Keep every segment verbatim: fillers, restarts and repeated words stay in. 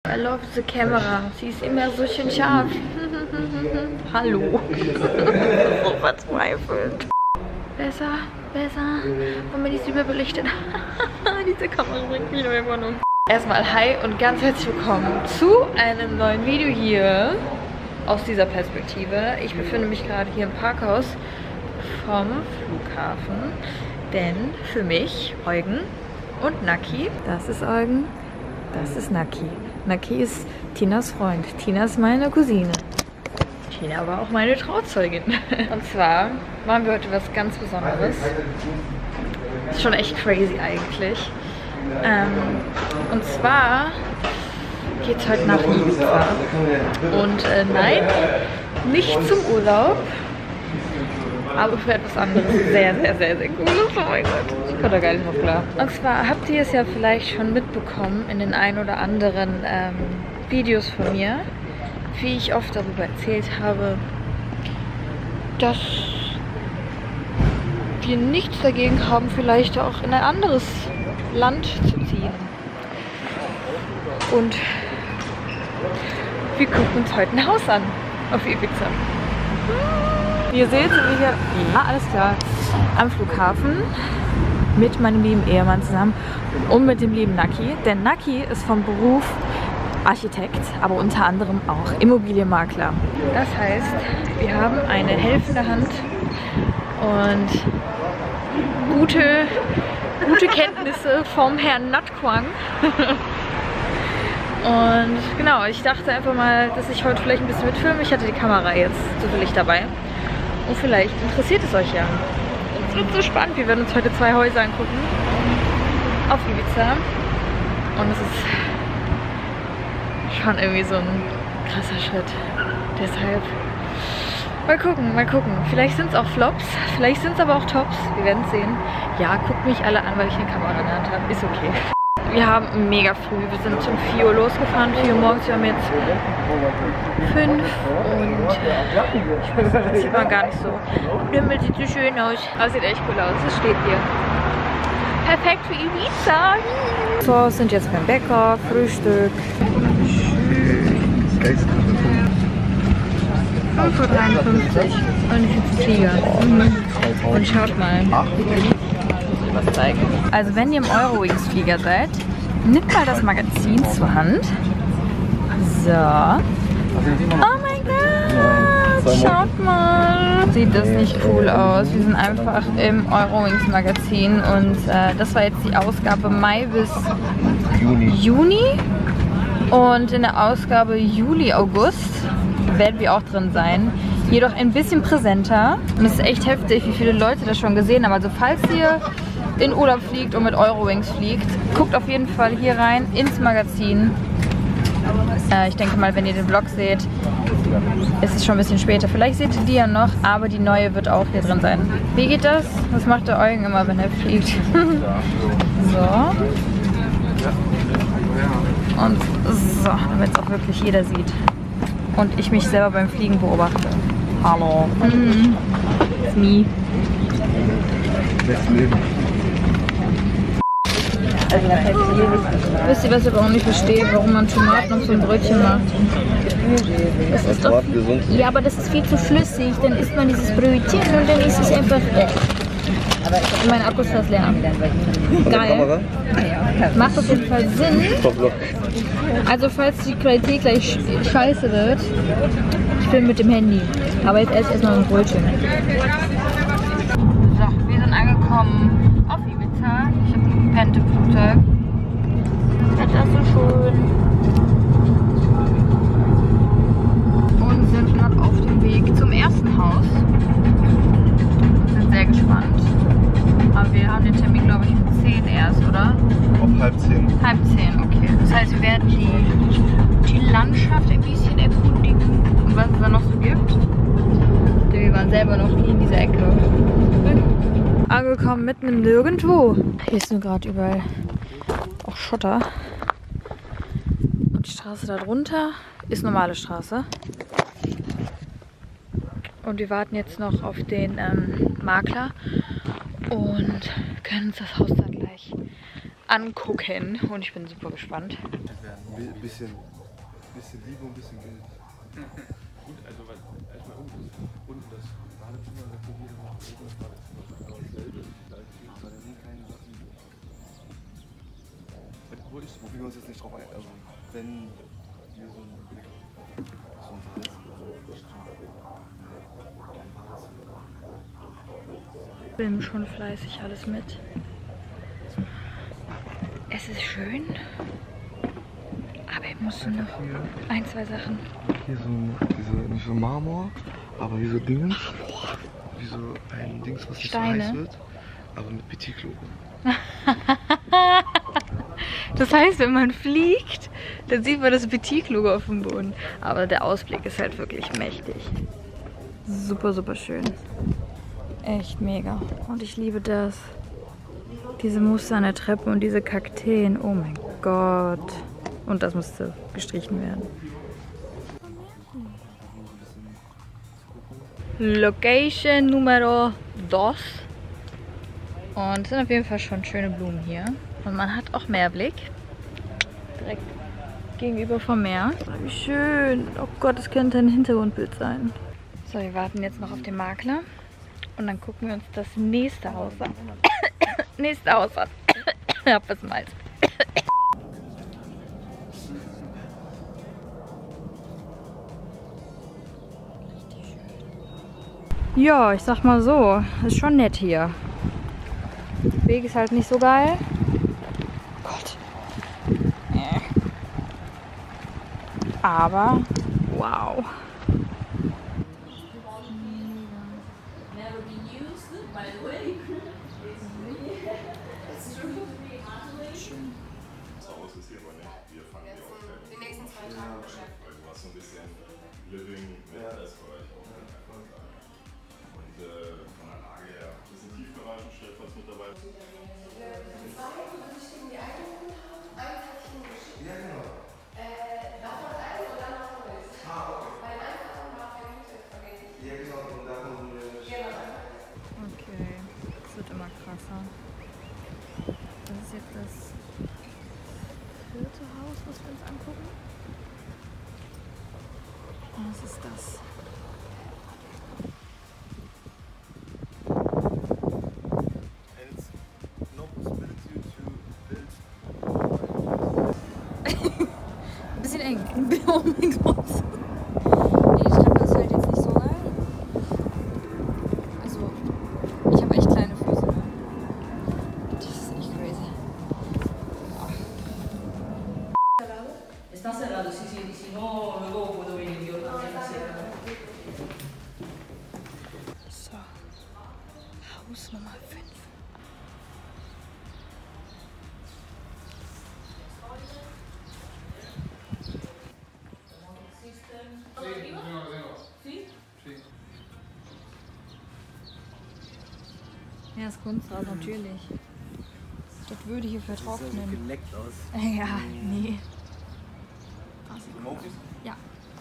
I love the camera. Sie ist immer so schön scharf. Hallo. So verzweifelt. Besser, besser. Und mir ist überbelichtet. Diese Kamera bringt mich nur immer um. Erstmal hi und ganz herzlich willkommen zu einem neuen Video hier aus dieser Perspektive. Ich befinde mich gerade hier im Parkhaus vom Flughafen, denn für mich, Eugen und Naki, das ist Eugen, das ist Naki. Naki ist Tinas Freund. Tina ist meine Cousine. Tina war auch meine Trauzeugin. Und zwar machen wir heute was ganz Besonderes. Ist schon echt crazy eigentlich. Ähm, und zwar geht es heute nach Ibiza. Und äh, nein, nicht zum Urlaub, aber für etwas anderes. Sehr, sehr, sehr, sehr cooles. Oh mein Gott, ich komme da gar nicht drauf klar. Und zwar habt ihr es ja vielleicht schon mitbekommen in den ein oder anderen ähm, Videos von mir, wie ich oft darüber erzählt habe, dass wir nichts dagegen haben, vielleicht auch in ein anderes Land zu ziehen. Und wir gucken uns heute ein Haus an auf Ibiza. Ihr seht, sind wir hier, ja, alles klar, am Flughafen mit meinem lieben Ehemann zusammen und mit dem lieben Naki. Denn Naki ist vom Beruf Architekt, aber unter anderem auch Immobilienmakler. Das heißt, wir haben eine helfende Hand und gute, gute Kenntnisse vom Herrn Natkwang. Und genau, ich dachte einfach mal, dass ich heute vielleicht ein bisschen mitfilme. Ich hatte die Kamera jetzt zufällig dabei. Und vielleicht interessiert es euch ja. Es wird so spannend. Wir werden uns heute zwei Häuser angucken auf Ibiza. Und es ist schon irgendwie so ein krasser Schritt. Deshalb mal gucken, mal gucken. Vielleicht sind es auch Flops, vielleicht sind es aber auch Tops. Wir werden es sehen. Ja, guckt mich alle an, weil ich eine Kamera in der Hand habe. Ist okay. Wir haben mega früh, wir sind um vier Uhr losgefahren, vier Uhr morgens, wir haben jetzt fünf und ich weiß nicht, das sieht man gar nicht so. Der Himmel sieht so schön aus. Aber sieht echt cool aus, es steht hier. Perfekt für Ibiza. So, sind jetzt beim Bäcker, Frühstück. fünf Uhr dreiundfünfzig und ich sitze Flieger. Mhm. Und schaut mal. Was zeigen. Also wenn ihr im Eurowings Flieger seid, nehmt mal das Magazin zur Hand. So. Oh mein Gott, schaut mal. Sieht das nicht cool aus? Wir sind einfach im Eurowings Magazin und äh, das war jetzt die Ausgabe Mai bis Juni. Juni. Und in der Ausgabe Juli, August werden wir auch drin sein. Jedoch ein bisschen präsenter. Und es ist echt heftig, wie viele Leute das schon gesehen haben. Also falls ihr in Urlaub fliegt und mit Eurowings fliegt, guckt auf jeden Fall hier rein ins Magazin. Äh, ich denke mal, wenn ihr den Vlog seht, ist es schon ein bisschen später. Vielleicht seht ihr die ja noch, aber die neue wird auch hier drin sein. Wie geht das? Was macht der Eugen immer, wenn er fliegt? So. Und so, damit es auch wirklich jeder sieht. Und ich mich selber beim Fliegen beobachte. Hallo. Mhm. It's me. Also, wisst ihr, was ich aber auch nicht verstehe, warum man Tomaten auf so ein Brötchen macht? Das ist doch, ja, aber das ist viel zu flüssig. Dann isst man dieses Brötchen und dann ist es einfach. Äh. Mein Akku ist fast leer. Geil. Macht auf jeden Fall Sinn. Also falls die Qualität gleich scheiße wird, ich filme mit dem Handy. Aber jetzt esse ich erstmal ein Brötchen. So, wir sind angekommen auf Ibiza. Ich habe gepennt im Flugzeug. Das ist so schön. Und sind gerade auf dem Weg zum ersten Haus. Sind sehr gespannt. Aber wir haben den Termin, glaube ich, um zehn erst, oder? Auf halb zehn. Halb zehn, okay. Das heißt, wir werden die, die Landschaft ein bisschen erkundigen und was es da noch so gibt. Denn wir waren selber noch nie in dieser Ecke. Angekommen mitten im Nirgendwo. Hier ist nur gerade überall auch Schotter. Und die Straße da drunter ist normale Straße. Und wir warten jetzt noch auf den ähm, Makler und können uns das Haus dann gleich angucken. Und ich bin super gespannt. Ein bisschen Bisschen Liebe und ein bisschen Geld. Gut, also was, erstmal unten, unten das Badezimmer, das wir hier noch oben das Badezimmer, genau dasselbe. Da sind keine Sachen. Wo ist, wo wir uns jetzt nicht drauf ein, also wenn wir so einen Blick so ein Verriss Ich filme schon fleißig alles mit. Es ist schön, aber ich muss noch ein, zwei Sachen. hier so, diese, nicht so Marmor, aber wie so Dingens, wie so ein Dings, was nicht Steine. so heiß wird, aber mit Petit-Logo. Das heißt, wenn man fliegt, dann sieht man das Petit-Logo auf dem Boden. Aber der Ausblick ist halt wirklich mächtig. Super, super schön. Echt mega. Und ich liebe das. Diese Muster an der Treppe und diese Kakteen. Oh mein Gott. Und das musste gestrichen werden. Location Numero dos. Und es sind auf jeden Fall schon schöne Blumen hier. Und man hat auch Meerblick. Direkt gegenüber vom Meer. Wie schön. Oh Gott, das könnte ein Hintergrundbild sein. So, wir warten jetzt noch auf den Makler. Und dann gucken wir uns das nächste Haus an. nächste Haus an. Ich hab was im Hals. Ja, ich sag mal so, ist schon nett hier. Der Weg ist halt nicht so geil. Gott. Äh. Aber, wow. Das Haus ist hier aber nicht. Wir fangen hier auch die nächsten zwei Tage Geschäft. Weil du hast so ein bisschen Living mit Essbereich auch. Und äh, von der Lage her, das ist ein Tiefgarage, Stellplatz mit dabei. Ja, genau. Ja, genau, und davon sind wir nicht. Okay, das wird immer krasser. Das ist jetzt das vierte Haus, was wir uns angucken. Und was ist das? And it's no possibility to build. Ein bisschen eng. Oh mein Gott. Nee, die Treppe ist halt jetzt nicht so geil. Also, ich habe echt kleine Füße. Ne? Das ist echt crazy. Está cerrado, sí, sí, si no, luego puedo venir yo también. So, Haus Nummer fünf. Ja, das Kunsthaus, natürlich. Das würde hier vertrocknen. Geleckt aus. Ja, nee. Ja.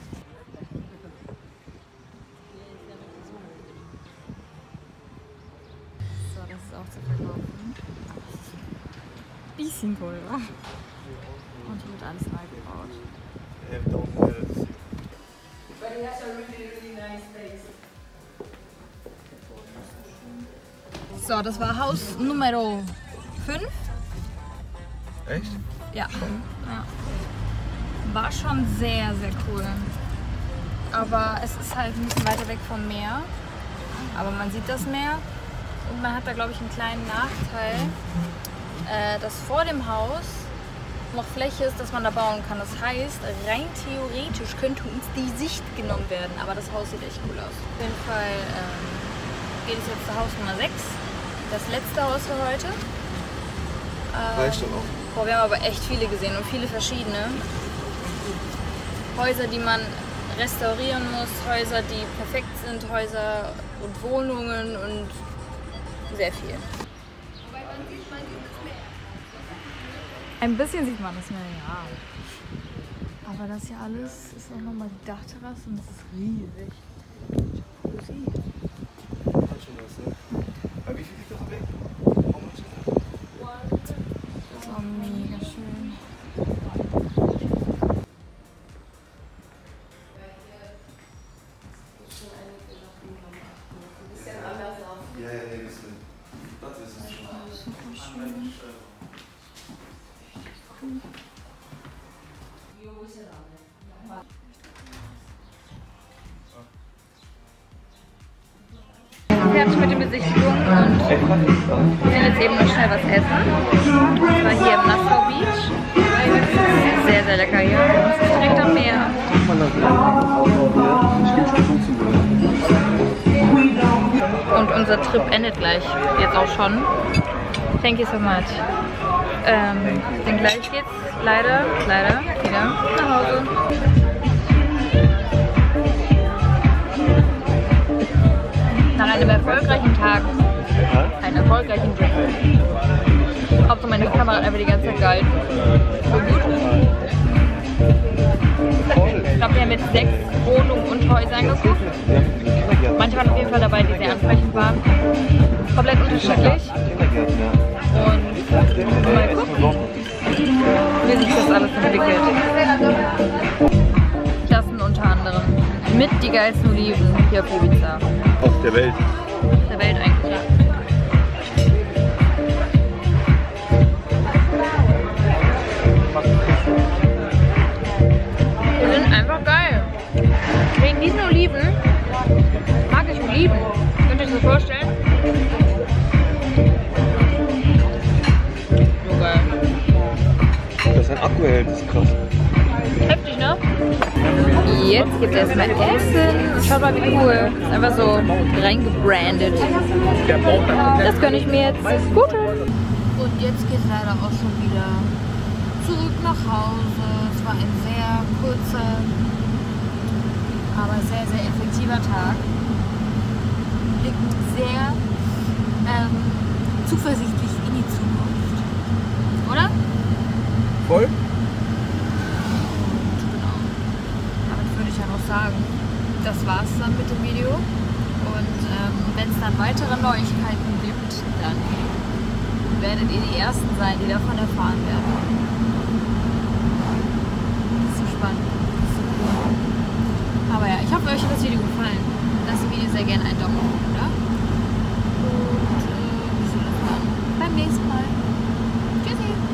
So, das ist auch zu verkaufen. Bisschen Pulver. Und hier wird alles neu gebaut. But it has a really, really nice taste. So, das war Haus Nummer fünf. Echt? Ja. ja. War schon sehr, sehr cool. Aber es ist halt ein bisschen weiter weg vom Meer. Aber man sieht das Meer. Und man hat da, glaube ich, einen kleinen Nachteil, äh, dass vor dem Haus noch Fläche ist, dass man da bauen kann. Das heißt, rein theoretisch könnte uns die Sicht genommen werden. Aber das Haus sieht echt cool aus. Auf jeden Fall ähm, geht es jetzt zu Haus Nummer sechs. Das letzte Haus für heute. Ähm, Reicht dann auch. Boah, wir haben aber echt viele gesehen und viele verschiedene. Häuser, die man restaurieren muss, Häuser, die perfekt sind, Häuser und Wohnungen und sehr viel. Ein bisschen sieht man das Meer, ja. Aber das hier alles ist auch nochmal die Dachterrasse und das ist riesig. Jacuzzi. Hat schon was, ne? Aber wie viel liegt das weg? How much is it? Das ist auch mega schön. Fertig mit den Besichtigungen und wir werden jetzt eben noch schnell was essen. Das war hier im Nassau Beach. Sehr, sehr lecker hier. Das ist direkt am Meer. Und unser Trip endet gleich. Jetzt auch schon. Thank you so much. Ähm, denn gleich geht's leider, leider wieder nach Hause. Nach einem erfolgreichen Tag, einen erfolgreichen Trip. Hauptsache meine Kamera hat einfach die ganze Zeit gehalten. So gut. Ich glaube, wir haben jetzt sechs Wohnungen und Häuser angeguckt. Manche waren auf jeden Fall dabei, die sehr ansprechend waren. Komplett unterschiedlich. Und mal gucken, wie sich das alles entwickelt. Das sind unter anderem mit die geilsten Oliven hier auf Ibiza. Auf der Welt. Auf der Welt eigentlich, ja. Die sind einfach geil. Wegen diesen Oliven mag ich Oliven. Könnt ihr euch das vorstellen? So geil. Dass ein Akku hält, ist krass. Heftig, ne? Jetzt gibt es erstmal Essen. Schaut mal, wie cool. Ist einfach so reingebrandet. Das gönne ich mir jetzt. Gut. Und jetzt geht es leider auch schon wieder zurück nach Hause. Es war ein sehr kurzer, aber sehr, sehr effektiver Tag. Blicken sehr ähm, zuversichtlich in die Zukunft. Oder? Voll? Sagen. Das war's dann mit dem Video und ähm, wenn es dann weitere Neuigkeiten gibt, dann werdet ihr die Ersten sein, die davon erfahren werden. Das ist so spannend. Das ist so cool. Aber ja, ich hoffe, euch hat das Video gefallen. Lasst dem Video sehr gerne einen Daumen hoch, oder? Und äh, wir sehen uns dann beim nächsten Mal. Tschüssi!